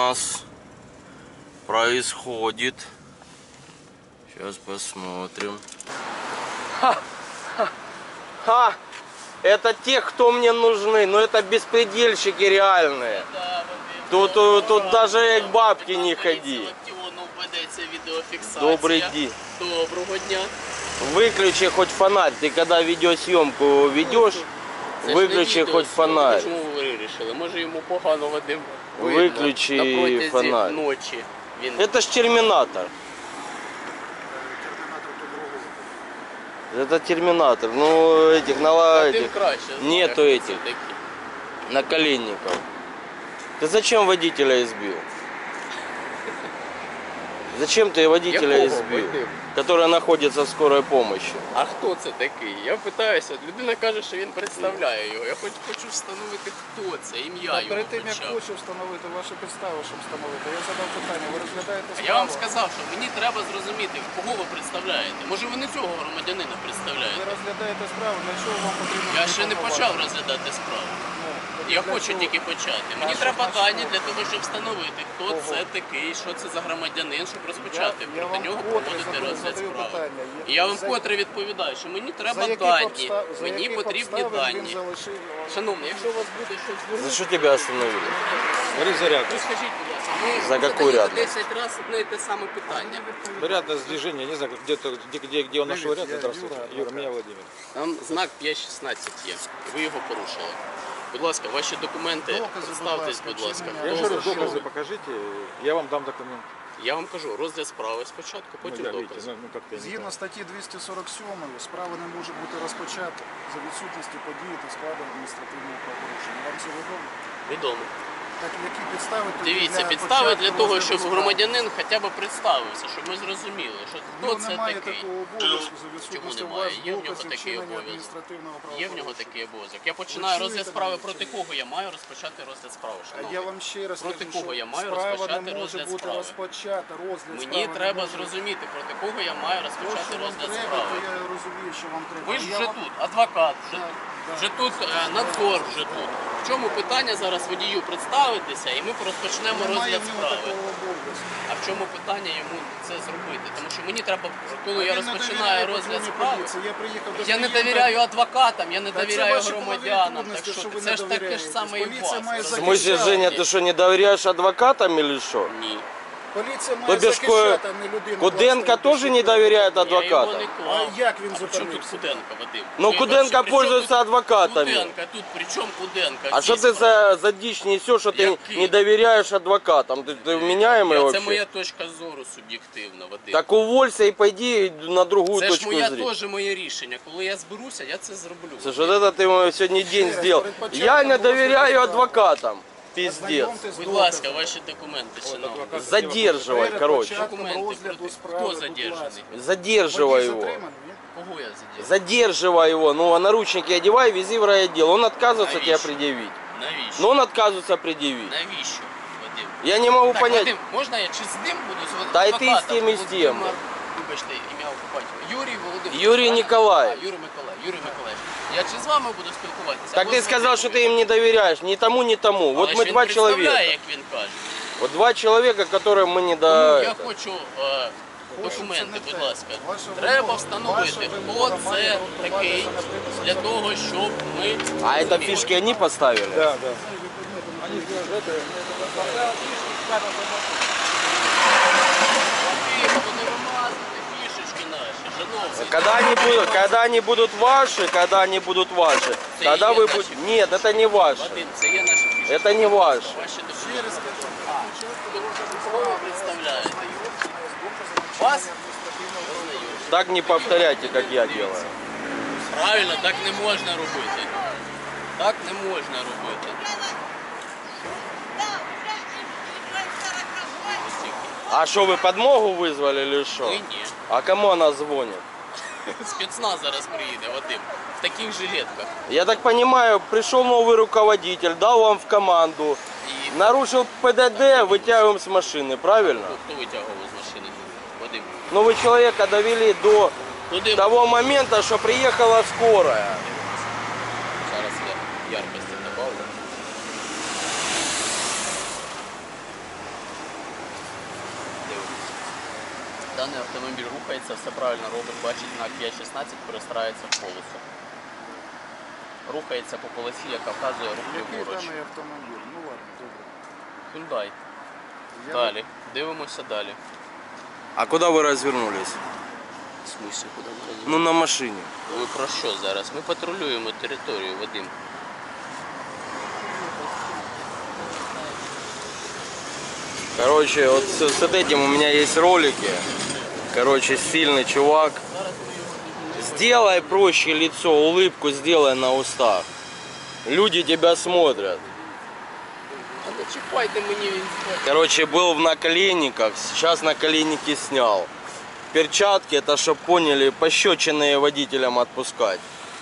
нас происходит? Сейчас посмотрим. Ха! Это те, кто мне нужны, но это беспредельщики реальные. Тут даже к бабке не ходи. Добрый день. Доброго дня. Выключи хоть фонарь. Ты когда видеосъемку ведешь, выключи хоть фонарь. Чому ви вирішили? Може йому погано Вадим Выключи фонарь. Ночі. Это ж терминатор. Это терминатор. Ну этих Вадим краще знає, нету хто этих це такі. наколенников. Ты зачем водителя избил? Зачем ты водителя Якого избил, Вадим? который находится в скорой помощи? А хто це такий? Я питаюся, людина каже, що він представляє його. Я хочу встановити, хто це, ім'я його. Перед тим, як хоча б. хочу встановити ваші підстави, щоб встановити, я задав питання, ви розглядаєте А справу? я вам сказав, що мені треба зрозуміти, кого ви представляєте. Може ви не цього громадянина Ви представляєте? розглядаєте справу, для чого вам потрібно? Я ще не почав розглядати справу. Я хочу тільки почати. Мені треба дані для того, щоб встановити, хто це такий, що це за громадянин, щоб розпочати Я проти вам нього вкотре проводити розгляд задаю справи. питання. І я вам За- вкотре відповідаю, що мені треба За яких дані. обста- за Мені яких потрібні обставин він дані. залишив вас? Шановний, якщо у вас буде щось За звернути, что тебя остановили? Зарядка. ви скажіть, будь ласка, ви За какую задаєте рядность? 10 разів одне і те саме питання. Порядность движения, не знаю, где он нашел ряд. Здравствуйте. Юра, меня Владимир. Там знак 5.16 є. Ви його порушили. Будь ласка, ваші документи, Докази, представтесь, будь будь ласка, ласка. чи Я Хто же говорю, за що? доказы покажите, я вам дам документ. Я вам кажу, розгляд справи спочатку, потім Ну, да, видите, докази. ну как-то я не Згідно знаю. статті 247 справа не може бути розпочата за відсутності події та складу адміністративного правопорушення. Вам це відомо? Відомо. Так які підстави тоді Дивіться, для підстави початку для того, розгляду щоб справи? громадянин хоча б представився, щоб ми зрозуміли, що хто Ну, це немає такий. такого обов'язку за відсутності у немає? вас Є в нього доказів такий вчинення обов'язок. адміністративного Є в правопорушення. нього такий обов'язок. Я починаю Ви розгляд чуєте справи, мене проти чи ні? кого я маю розпочати розгляд справи. А Шановний. я вам ще раз Проти кажу, кого що я маю справа розпочати не може розгляд бути справи? розпочата, розгляд Мені справи треба не може. зрозуміти, проти кого я маю То, розпочати що вам розгляд треба, справи. то я розумію, що вам треба. Ви ж Я вже вам- тут, адвокат, вже, Так, так. вже тут надзор, вже тут. В чому питання зараз водію представитися і ми розпочнемо Немає розгляд в нього справи. такого обов'язку. А в чому питання йому це зробити? Тому що мені треба, коли я Він не розпочинаю довіряє розгляд патрульній справи, поліції. Я приїхав до я не клієнта. довіряю адвокатам, я не Та це довіряю ваші громадянам. Так трудності, що що ви це не ж таке ж довіряєте. саме і у Поліція вас. має В розумієте? смысле, Женя, ты что, не доверяешь адвокатам или что? Ні. Поліція То має бишь, захищати, а не людину. Куденко власне, тоже не захищати. доверяет Я його адвокатам? не А клав. як він А при чому тут зупинився? Куденко, Вадим? Ну, Ви Куденко при чому пользуется тут адвокатами. Куденко, тут при чому Куденко? А в что цій ты справі? за дичь несешь, что ты Який? не доверяешь адвокатам? Ты вменяемый Це вообще? моя точка зору суб'єктивна, Вадим. Так уволься и пойди на другую Це ж точку моя зрения. теж моє рішення. Коли я зберуся, я це зроблю. Слушай, вот это ты сегодня день раз, сделал. перед початком Я не розгляду доверяю справи. адвокатам. Пиздец. Ознайомтесь з Будь доказами. ласка, ваші документи, шановні. Задерживай, Перед короче. початком Документи розгляду проти- справи, хто будь задержаний? ласка. Задерживай Водій его. затриманий, ні? Кого я задержав? Задерживай его. Ну, а наручники одевай, вези в райотдел. Он отказывается тебе Навіщо? предъявить. Навіщо? Но он отказывается предъявить. Навіщо, Вадим? Я не могу Так, понять. Вадим, можна я чи з ним буду? З Та й ти адвокатом? з тим, і з тим. Володимир, вибачте, ім'я по батькові. Юрій Володимирович. Юрій правильно? Ніколаєв. А, Юрій Миколаївич. Юрій Миколаївич. Я чи з вами буду спілкуватися? Так Або ты з сказал, что Вадимом? ты им не доверяешь. Ни тому, ни тому. Але Вот ж мы він два представляє, человека. як він каже. Вот два человека, которым мы не Тому до... я хочу документи, будь ласка. Ваша Треба вимога- встановити, ваша хто вимога це має такий, ґрунтуватися на приписах для того, щоб ми... А это розуміли. фишки они поставили? Да, да. Они это, Тихо, вони вимазують фішечки наші, шановні. Когда они будут ваши, когда они будут ваши, Это тогда и вы есть будете... наши. Нет, это не ваши. Вадим, це є наші фішечки. Это не ваши. Ваші Ще документи. раз кажу, Кого ви представляєте? Вас? Так не повторяйте, как я делаю. Правильно, так не можна робити. Так не можна робити. А что, вы подмогу вызвали или что? Ви ні. А кому она звонит? Спецназ зараз приїде, Вадим. В таких жилетках. Я так понимаю, пришел новый руководитель, дал вам в команду, І нарушил ПДД, вытягиваем с машины, правильно? хто витягував з машини? Вадим. Но вы человека довели до Куди? того момента, что приехала скорая. Зараз я яркості добавлю. Даний автомобіль рухається, все правильно робить, бачить знак 5.16, перестрається в полосу. Рухається по полосі, яка вказує рух Який ліворуч. даний автомобіль? Ну ладно, добре. Hyundai. Я Далі. Дивимося далі. А куда вы развернулись? В смысле, куди ми розуміємо? Ну на машине. Ви про що зараз? Ми патрулюємо територію, Вадим. Короче, вот с этим у меня есть ролики. Короче, сильный чувак. Сделай проще лицо, улыбку сделай на устах. Люди тебя смотрят. А не чіпайте мені він. Короче, был в наколенниках, сейчас наколенники снял. Перчатки, это чтоб поняли, пощечины водителям отпускать.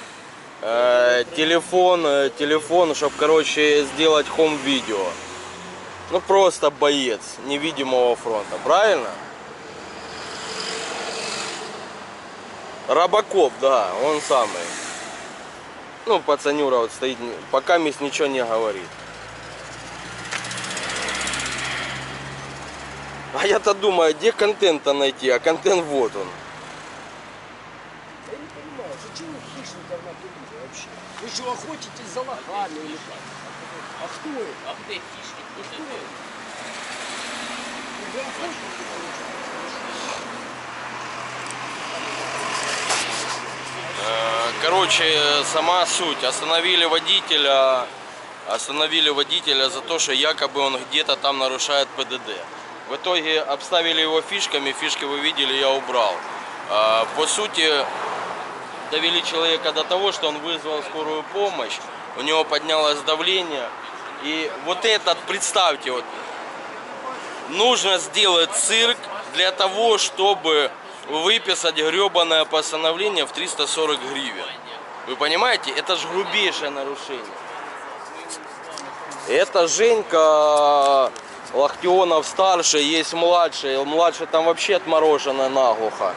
Телефон, чтоб, короче, сделать хом-видео. Ну просто боец невидимого фронта, правильно? Робокоп, да, он самый. Ну, пацанюра вот стоит, пока мисс ничего не говорит. А я-то думаю, где контент-то найти, а контент вот он. Я не понимаю, зачем вы хищников напилили вообще? Вы что, охотитесь за лохами или как? А кто это? А де хищник? Хто це? Вы охотники, получается? Короче, сама суть. Остановили водителя за то, что якобы он где-то там нарушает ПДД. В итоге обставили его фишками, фишки вы видели, я убрал. По сути, довели человека до того, что он вызвал скорую помощь, у него поднялось давление. И вот этот, представьте, вот, нужно сделать цирк для того, чтобы выписать гребаное постановление в 340 гривен. Вы понимаете, это же грубейшее нарушение. Это Женька Лахтионов старший, есть младший. Младший там вообще отмороженный наглухо.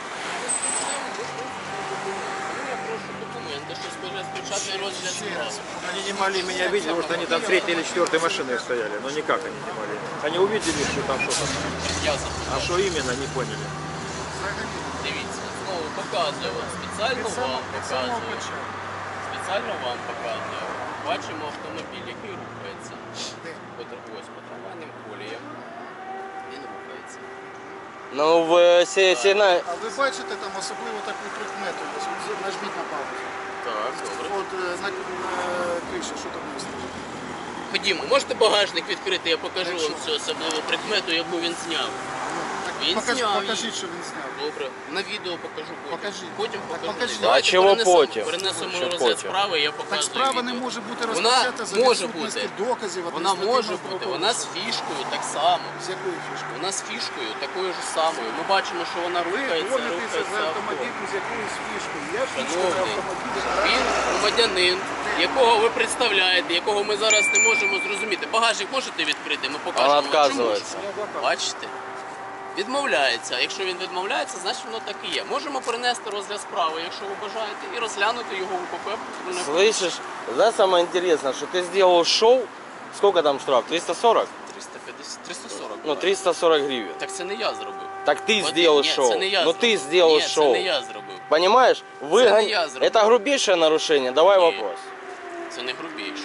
Я прошу документи, що спочатку розгляд справи. Они не могли меня видеть, потому что они там 3-й или 4-й машины стояли. Но никак они не могли. Они увидели, что там что-то. Я запитав. А что именно, не поняли. Дивіться, знову показую, от спеціально вам показую. Спеціально вам показую. Бачимо автомобіль, який рухається. Ось по трамвайним коліям. Він рухається. Ну, сильно... А ви бачите там особливо таку прикмету? Ось нажміть на паузу. Так, добре. От на криші, що там є? Ходімо, можете багажник відкрити, я покажу вам цю особливу прикмету, яку він зняв. Він зняв її. Покажіть, що він зняв. Добре, на відео покажу потім. Покажіть. Потім Так покажу. покажіть. Давайте А чого потім? Перенесемо Що розгляд потім? справи, я Так показую справа не відео. може бути Вона розпочата за може відсутності бути. доказів. Вона може адміністративного бути, вона з правопорушення. фішкою так само. З якою фішкою? Вона з фішкою такою ж самою. Ми бачимо, що вона Ви рухається, гонитеся за рухається авто. автомобілем з якоюсь фішкою. Я фішка Шановний, автомобіля. він громадянин, якого ви представляєте, якого ми зараз не можемо зрозуміти. Багажник можете відкрити? Ми покажемо. Он отказывается. Чому? Бачите? Відмовляється. Якщо він відмовляється, значить воно так і є. Можемо перенести розгляд справи, якщо ви бажаєте, і розглянути його в УПП. Слышишь, да, самое интересное, что ты сделал шоу, сколько там штраф, 340? 350, 340. Ну, 340 гривен. Так це не я зробив. Так ты От сделал ні, шоу. Це не я Ну зробив. ты сделал Ні, шоу. Це не я зробив. Понимаешь? не я зробив. Это грубейшее нарушение. Давай Ні. вопрос. Це не грубіше.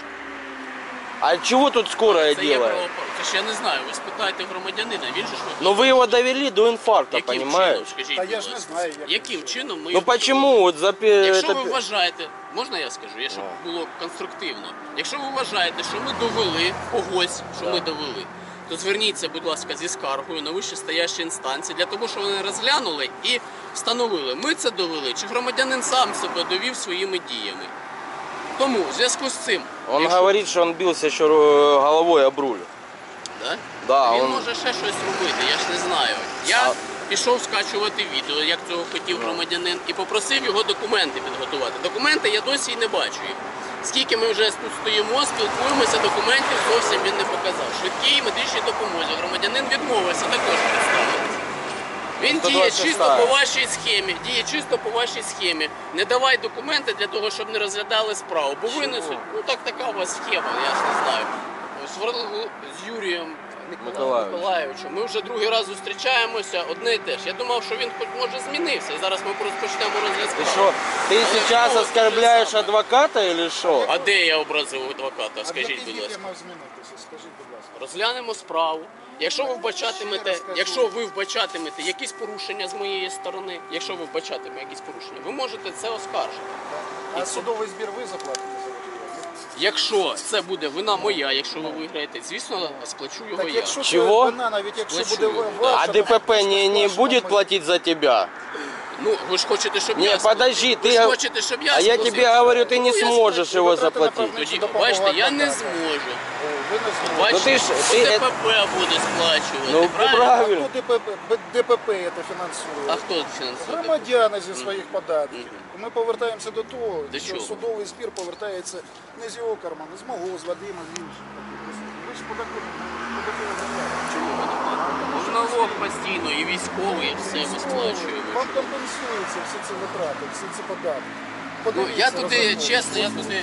А чего тут скорая Це є делает? правопорушення. Це ж я не знаю, ви спитайте громадянина, він же ж Но вы его довели до инфаркта, Яким понимаешь? чином, скажіть, Та будь я ж не ласка? знаю, як Яким чином ми Ну його почему вот Якщо ви это... вважаєте, можна я скажу, щоб було конструктивно. Якщо ви вважаєте, що ми довели когось, що ми довели, то зверніться, будь ласка, зі скаргою на вищестоящі інстанції для того, щоб вони розглянули і встановили, ми це довели, чи громадянин сам себе довів своїми діями. Тому в зв'язку з цим, Он якщо- говорит, что он бился еще головой об руль. Да? Да, Він он... може ще щось робити, я ж не знаю. Я пішов скачувати відео, як цього хотів громадянин, і попросив його документи підготувати. Документи я досі й не бачу їх. Скільки ми вже тут стоїмо, спілкуємося, документів зовсім він не показав. Швидкій медичній допомозі громадянин відмовився також представитися. Він діє 126. чисто по вашій схемі, Не давай документи для того, щоб не розглядали справу. Бо винесуть, ну так така у вас схема, я ж не знаю. З Юрієм Миколаївичу. Ми вже другий раз зустрічаємося, одне і те ж. Я думав, що він хоч може змінився, і зараз ми розпочнемо розгляд Ты справи. что, ты Але сейчас знову оскорбляешь те ж саме. адвоката или что? А де я образив адвоката? А для Скажіть, будь підійки ласка. мав змінитися, скажіть, будь ласка. Розглянемо справу. Якщо ви вбачатимете, Ще раз кажу. якщо ви вбачатимете якісь порушення з моєї сторони, якщо ви вбачатимете якісь порушення, ви можете це оскаржити. А судовий збір ви заплатите за це? Якщо це буде вина моя, якщо ви виграєте, звісно, сплачу його Так я. якщо це Чого? вина, навіть якщо Сплачу. буде А ваша, ДПП то не сплачу будет ми. платить за тебя? Ну, ви ж хочете, щоб Не, я подожди, ви ж ты... хочете, щоб я А я сплатив? тебе говорю, ты не Ну, я сможешь сплачу. его Витрати на заплатить. правничу Тоді, допомогу бачите, я не адвоката. зможу. О, ви не зможете. Бачите, ти ж- ти- ДПП буде сплачувати, Ну, правильно? правильно. Хто ДПП це фінансує? А хто фінансує? Громадяни зі своїх податків. Ми повертаємося до того, До що чого? судовий збір повертається не з його карману, з мого, з Вадима, з інших. Ви ж податкові Чому ми не платимо? Ж налог постійно, і військовий, і все ми сплачуємо. Вам компенсуються всі ці витрати, всі ці податки. Ну, Подивіться, я туди, розрахунки. чесно, я туди...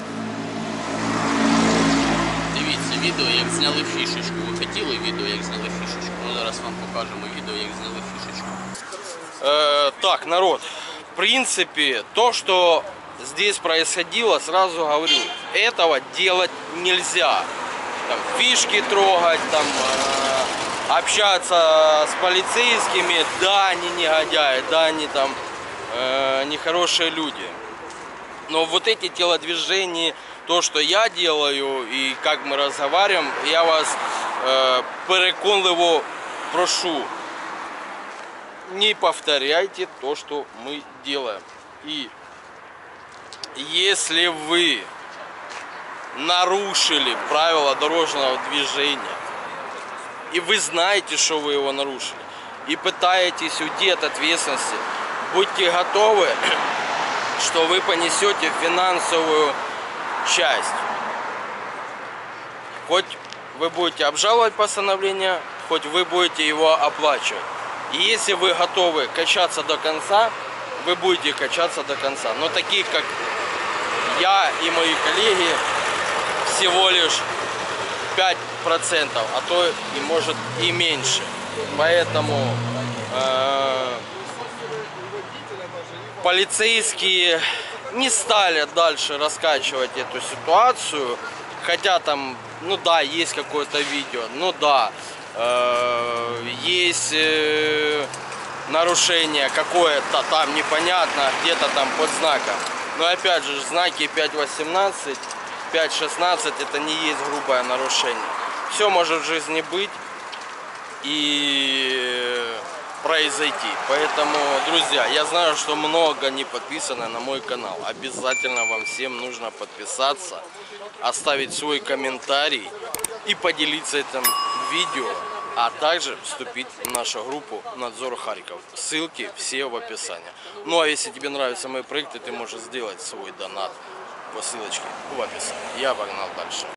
Дивіться, відео, як зняли фішечку. Ви хотіли відео, як зняли фішечку? Ми зараз вам покажемо відео, як зняли фішечку. Так, народ, в принципе, то, что здесь происходило, сразу говорю, этого делать нельзя. Там, фишки трогать, там, общаться с полицейскими, да, они негодяи, да, они там нехорошие люди. Но вот эти телодвижения, то, что я делаю и как мы разговариваем, я вас переконливо прошу, не повторяйте то, что мы делаем. И если вы нарушили правила дорожного движения, и вы знаете, что вы его нарушили, и пытаетесь уйти от ответственности, будьте готовы, что вы понесете финансовую часть. Хоть вы будете обжаловать постановление, хоть вы будете его оплачивать. И если вы готовы качаться до конца, вы будете качаться до конца. Но таких, как я и мои коллеги, всего лишь 5%, а то и может и меньше. Поэтому полицейские не стали дальше раскачивать эту ситуацию. Хотя там, ну да, есть какое-то видео, ну да, есть нарушение какое-то там непонятно, где-то там под знаком. Но опять же, знаки 5.18, 5.16 это не есть грубое нарушение. Все может в жизни быть и произойти. Поэтому, друзья, я знаю, что много не подписано на мой канал. Обязательно вам всем нужно подписаться, оставить свой комментарий и поделиться этим видео, а также вступить в нашу группу «Надзор Харьков». Ссылки все в описании. Ну а если тебе нравятся мои проекты, ты можешь сделать свой донат по ссылочке в описании. Я погнал дальше.